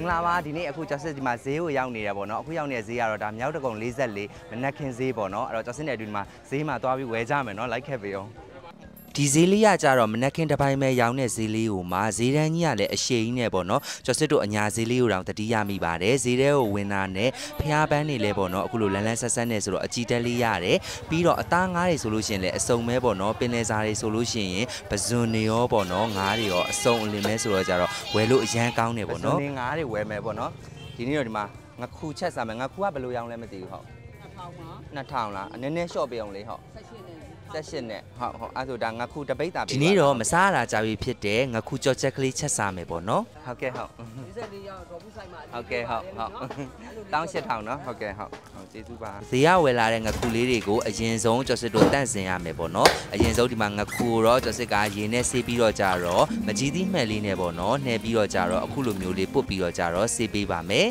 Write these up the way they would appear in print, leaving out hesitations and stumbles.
လာပါဒီနေ့အခုကျော်စစ်ဒီမှာဈေးကိုရောက်နေတယ်ပေါ့နော်အခုရောက်နေတဲ့ဈေးကတော့ဒါမြောက်တကုံ44မနက်ခင်းဈေးပေါ့နော်အဲ့တော့ကျော်စစ်နဲ့အတူဒီမှာဈေးမှာသွားပြီးဝယ်ကြမယ်နော်လိုက်ခဲ့ပေးအောင်ဒီဈေးလေးရကြတော့မနက်ခင်းတစ်ပိုင်းပဲရောင်းတဲ့ဈေးလေးကိုမှဈေးတန်းကြီးကလည်းအရှိန်နဲ့ပေါ့နော်ကျော်စစ်တို့အညာဈေးလေးကိုတောင်တတိယမိပါတယ်ဈေးထဲကိုဝင်တာနဲ့ဖျားပန်းနေလဲပေါ့နော်အခုလိုလန်းလန်းဆက်ဆက်နဲ့ဆိုတော့အကြည့်တက်လေးရတယ်ပြီးတော့အသားငါးတွေဆိုလို့ရှိရင်လည်းအစုံမဲပေါ့နော်ပင်လယ်စာတွေဆိုလို့ရှိရင်ပဇွန်တွေရောပေါ့နော်ငါးတွေရောအစုံအလင်မဲဆိုတော့ကြတော့ဝယ်လို့အရန်ကောင်းတယ်ပေါ့နော်ပဇွန်တွေငါးတွေဝယ်မယ်ပေါ့နော်ဒီနေ့တော့ဒီမှာငခုချက်စားမယ်ငခုကဘယ်လိုရောင်းလဲမသိဘူးဟုတ်2000လားနည်းနည်းလျှော့ပေးအောင်လေဟုတ်18နဲ့ဟုတ်အဲ့ဆိုဒါငါခုတပိတ်တာပေးဒီနေ့တော့မစားရတာကြာပြီဖြစ်တဲ့ငါခုကြော်ချက်ကလေးချက်စားမယ်ပေါ့နော်ဟုတ်ကဲ့ဟုတ်44ရောက်ဒေါ်ဘူးဆိုင်မှာဟုတ်ကဲ့ဟုတ်18000နော်ဟုတ်ကဲ့ဟုတ်ကျေးဇူးပါဈေးရဝယ်လာတဲ့ငါခုလေးတွေကိုအရင်ဆုံးကျော်စစ်တို့တန့်စင်ရမယ်ပေါ့နော်အရင်ဆုံးဒီမှာငါခုတော့ကျော်စစ်ကရေနဲ့ဆေးပြီးတော့ကြတော့မကြီးသီးမှန်လေးနဲ့ပေါ့နော်နှဲပြီးတော့ကြတော့အခုလိုမျိုးလေးပုတ်ပြီးတော့ကြတော့ဆေးပေးပါမယ်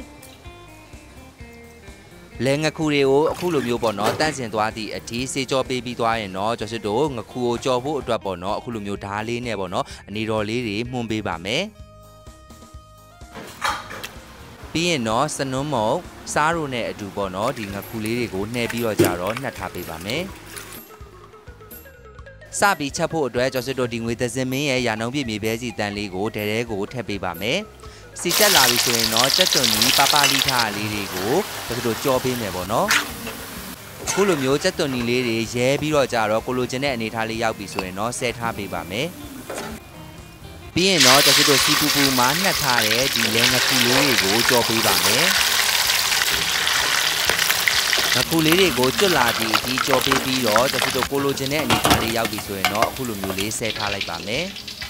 လဲငခုတွေကိုအခုလိုမျိုးပေါ့နော်တန့်စင်သွားသည့်အထိစေကြောပေးပြီးသွားရင်တော့ကျော်စစ်တို့ငခုကိုကြော်ဖို့အတွက်ပေါ့နော်အခုလိုမျိုးဓားလေးနဲ့ပေါ့နော်အနေတော်လေးတွေမှုန်းပေးပါမယ်ပြီးရင်တော့စနွန်းမုံစားရိုနဲ့အတူပေါ့နော်ဒီငခုလေးတွေကိုနှဲပြီးတော့ကြတော့နှက်ထားပေးပါမယ်စပြီးချက်ဖို့အတွက်ကျော်စစ်တို့ဒီငွေသစင်မင်းရဲ့ရာနှုံးပြည့်မြေပဲစီတန်လေးကိုတဲကိုထည့်ပေးပါမယ်စီတက်လာပြီဆိုရင်တော့ကြက်သွန်ကြီးပပလီထားလေးတွေကိုကျော်စစ်တို့ကြော်ပေးမယ်ပေါ့နော်ခုလိုမျိုးကြက်သွန်ကြီးလေးတွေရဲပြီးတော့ကြတော့ကိုလိုချင်တဲ့အနေထားလေးရောက်ပြီဆိုရင်တော့ဆဲထားပေးပါမယ်ပြီးရင်တော့ကျော်စစ်တို့စီပူပူမှာနှက်ထားတဲ့ဒီလဲငခုလေးတွေကိုကြော်ပေးပါမယ်ငခုလေးတွေကိုကျွတ်လာပြီးဒီကြော်ပေးပြီးတော့ကျော်စစ်တို့ကိုလိုချင်တဲ့အနေထားလေးရောက်ပြီဆိုရင်တော့အခုလိုမျိုးလေးဆဲထားလိုက်ပါမယ်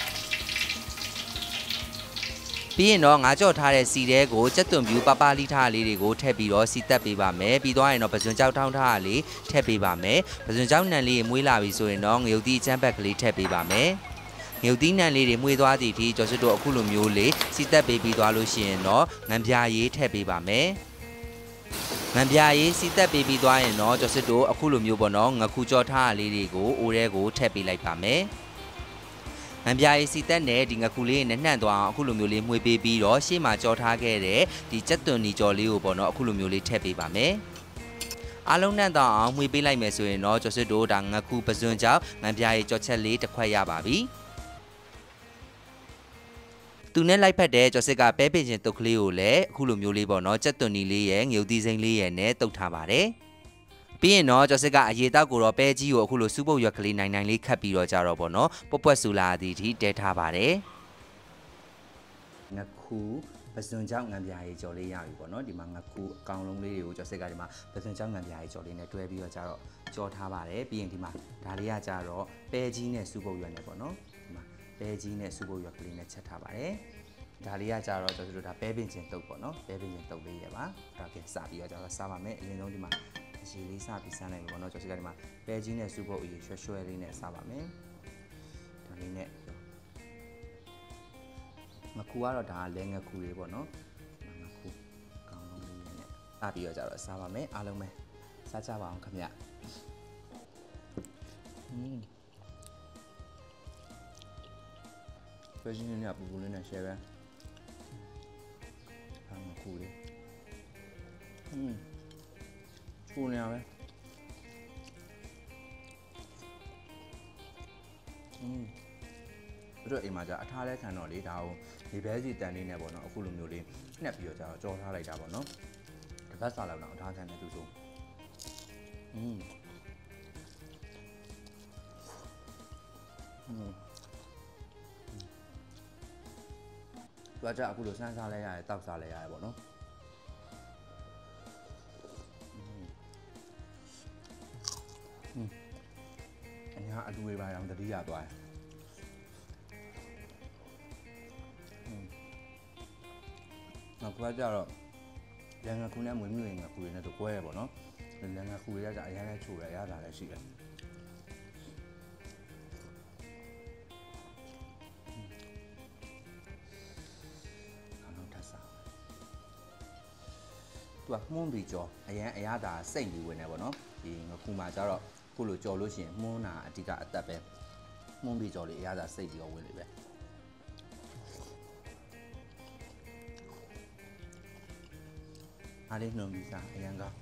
ပြီးရင်တော့ငါကြော့ထားတဲ့စီတဲကိုကြက်သွန်ပြူပပလီထားလေးတွေကိုထည့်ပြီးတော့စီတက်ပေးပါမယ်ပြီးသွားရင်တော့ပဇွန်ကြောက်ထောင်းထားလေးထည့်ပေးပါမယ်ပဇွန်ကြောက်နံလေးမွေးလာပြီဆိုရင်တော့ငရုတ်သီးအချမ်းဘက်ကလေးထည့်ပေးပါမယ်ငရုတ်သီးနံလေးတွေမွေးသွားသည့်အထိကျော်စစ်တို့အခုလိုမျိုးလေးစီတက်ပေးပြီးသွားလို့ရှိရင်တော့ငံပြာရေးထည့်ပေးပါမယ်ငံပြာရေးစီတက်ပေးပြီးသွားရင်တော့ကျော်စစ်တို့အခုလိုမျိုးပေါ့နော်ငခုကြော့ထားလေးတွေကိုအိုးထဲကိုထည့်ပေးလိုက်ပါမယ်ငံပြားရေးစီတက်နဲ့ဒီငခုလေးနဲ့နှံ့သွားအောင်အခုလိုမျိုးလေးမှွေပေးပြီးတော့ရှေ့မှာကြော်ထားခဲ့တဲ့ဒီကြက်သွန်နီကြော်လေးကိုပေါ့နော်အခုလိုမျိုးလေးထည့်ပေးပါမယ်အားလုံးနှံ့သွားအောင်မှွေပေးလိုက်မယ်ဆိုရင်တော့ကျော်စစ်တို့ဒါငခုပဇွန်ကြောင့်ငံပြားရေးကြော်ချက်လေးတစ်ခွက်ရပါပြီသူနဲ့လိုက်ဖက်တဲ့ကျော်စစ်ကပဲပင်ချင်းတုတ်ကလေးကိုလည်းအခုလိုမျိုးလေးပေါ့နော်ကြက်သွန်နီလေးရဲ့ငရုတ်သီးစိမ်းလေးရဲ့နဲ့တုတ်ထားပါတယ်ပြီးရင်တော့ကျော်စစ်ကအရေတောက်ကိုတော့ပဲကြီးကိုအခုလိုစူးပုတ်ရွက်ကလေးနိုင်နိုင်လေးခတ်ပြီးတော့ကြတော့ပေါ့နော်ပွက်ပွက်ဆူလာသည်ဒီတဲထားပါတယ်ငခုပဇွန်ကြောင့်ငံပြားရေးကြော်လေးရပြီပေါ့နော်ဒီမှာငခုအကောင်လုံးလေးတွေကိုကျော်စစ်ကဒီမှာပဇွန်ကြောင့်ငံပြားရေးကြော်လေးနဲ့တွဲပြီးတော့ကြတော့ကြော်ထားပါတယ်ပြီးရင်ဒီမှာဒါလေးကကြတော့ပဲကြီးနဲ့စူးပုတ်ရွက်နဲ့ပေါ့နော်ဒီမှာပဲကြီးနဲ့စူးပုတ်ရွက်ကလေးနဲ့ချက်ထားပါတယ်ဒါလေးကကြတော့ကျော်စစ်တို့ဒါပဲပင်ချင်းတုတ်ပေါ့နော်ပဲပင်ချင်းတုတ်လေးရပါဒါကစပြီးတော့ကြတော့စားပါမယ်အရင်ဆုံးဒီမှာရေလေးစပြီးစမ်းလိုက်ပြီပေါ့နော်ကျော်စစ်ကဒီမှာပဲကြီးနဲ့စူပုတ်အရေရွှဲရွှဲလေးနဲ့စားပါမယ်ဒါလေးနဲ့ငခုကတော့ဒါလဲငခုလေးပေါ့နော်ငခုကောင်းလုံးလေးနဲ့စားပြီးတော့ကြတော့စားပါမယ်အားလုံးပဲစားကြပါအောင်ခင်ဗျပဲကြီးနဲ့ပူပူလေးနဲ့ share ပဲငခုလေးပူနေရပဲပြီးတော့အိမ်မှာじゃအထားလဲခံတော့လေဒါကိုဒီဘဲစီတန်လေးနဲ့ပေါ့နော်အခုလိုမျိုးလေးနှက်ပြီးတော့じゃကြော်ထားလိုက်တာပေါ့နော်တစ်ပတ်စာလောက်တော့အထားခံတယ်သူဆိုသူကじゃအခုလိုစမ်းစားလဲရတယ်တောက်စားလဲရတယ်ပေါ့နော်အညာအလူတွေပါအောင်တတိယသွားတယ်နောက်ကွာကြတော့လန်ငါခုနဲ့မွေးမြူရင်ငါခုတွေနဲ့တော့ကွဲရပေါ့နော်လန်ငါခုတွေကကြအရင်ကချိုရရတာလည်းရှိတယ်နောက်ထပ်စားသူကမှုန်းပြီးကြောအရင်အရသာစိတ်ပြီးဝင်နေပေါ့နော်ဒီငါခုမှာကြတော့ခုလိုကြော်လို့ရှိရင်မှုန်းတာအဓိကအသက်ပဲမှုန်းပြီးကြော်လေးအရသာစိတ်ပြီးတော့ဝင်လေပဲအားလေးနှုံပြီးစားအရင်ကောင်း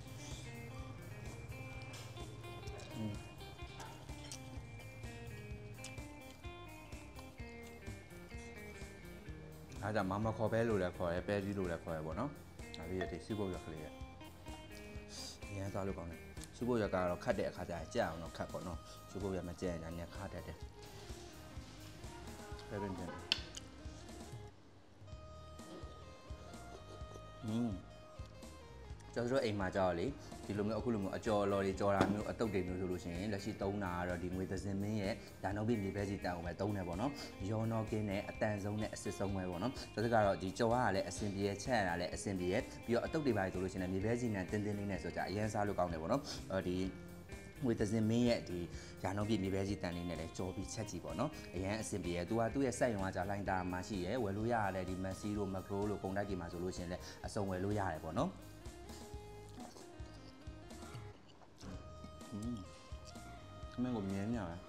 အားကြောင့်မခေါ်ပဲလို့လည်းခေါ်ရဲပဲကြီးလို့လည်းခေါ်ရဲပေါ့နော်ဒါပြီးရတဲ့စီးပုတ်ရကလေးရအရင်စားလို့ကောင်းတယ်စီးပုတ်ရကတော့ခတ်တဲ့အခါကျရင်ကြက်အောင်တော့ခတ်ပေါ့နော်စီးပုတ်ရမကြက်ရင်လည်းခါတတ်တယ်ပဲပင်ပြန်ကျွန်တော်တို့အိမ်မှာကြောက်လေဒီလိုမျိုးအခုလိုမျိုးအကြော်လော်တွေကြော်တာမျိုးအတုပ်တွေမျိုးဆိုလို့ရှိရင်လက်ရှိသုံးတာကတော့ဒီငွေသစင်မင်းရဲ့ဒါနောက်ပြီးမြေပဲစီတန်အောင်ပဲသုံးတယ်ပေါ့နော်ရောနောကင်းနဲ့အတန်ဆုံးနဲ့အစစ်ဆုံးပဲပေါ့နော်ဆိုတော့ကတော့ဒီကြော်ကလည်းအစင်ပြေချက်ရတာလည်းအစင်ပြေပြီးတော့အတုပ်တွေပါဆိုလို့ရှိရင်မြေပဲစီနဲ့တင်းတင်းလေးနဲ့ဆိုကြအရင်စားလို့ကောင်းတယ်ပေါ့နော်ဒီငွေသစင်မင်းရဲ့ဒီရာနှုန်းပြည့်မြေပဲစီတန်လေးနဲ့လည်းကြော်ပြီးချက်ကြည့်ပေါ့နော်အရင်အစင်ပြေသူကသူ့ရဲ့စက်ရုံကကြာလိုင်းတာမှာရှိရဲဝယ်လို့ရတယ်ဒီမက်ဆီတို့မကရိုလို့ကုန်တိုက်ကြီးမှာဆိုလို့ရှိရင်လည်းအစုံဝယ်လို့ရတယ်ပေါ့နော်မင်းကိုမြင်ညာပဲ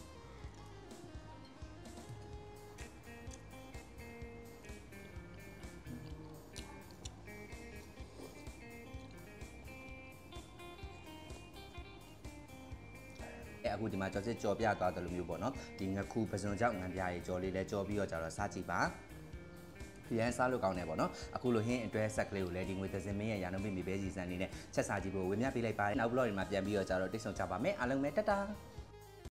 အခုဒီမှာကြော်စစ်ကြော်ပြသွားတယ်လို့မျိုးပေါ့နော်ဒီငခုပစုံကြောက်ငံပြားရေကြော်လေးလဲကြော်ပြီးတော့ကြတော့စားကြည့်ပါရန်စားလို့ကောင်းတယ်ပေါ့နော်အခုလိုဟင်းအတွဲဆက်ကလေးကိုလည်းဒီငွေသစင်မင်းရဲ့ရာနှုန်းပြည့်မြေပဲစီစံနေနဲ့ချက်စားကြည့်ဖို့ဝေမျှပေးလိုက်ပါတယ်နောက်ဘလော့တွေမှာပြန်ပြီးတော့ကြတော့တိတ်ဆုံကြပါမယ်အားလုံးပဲတတာ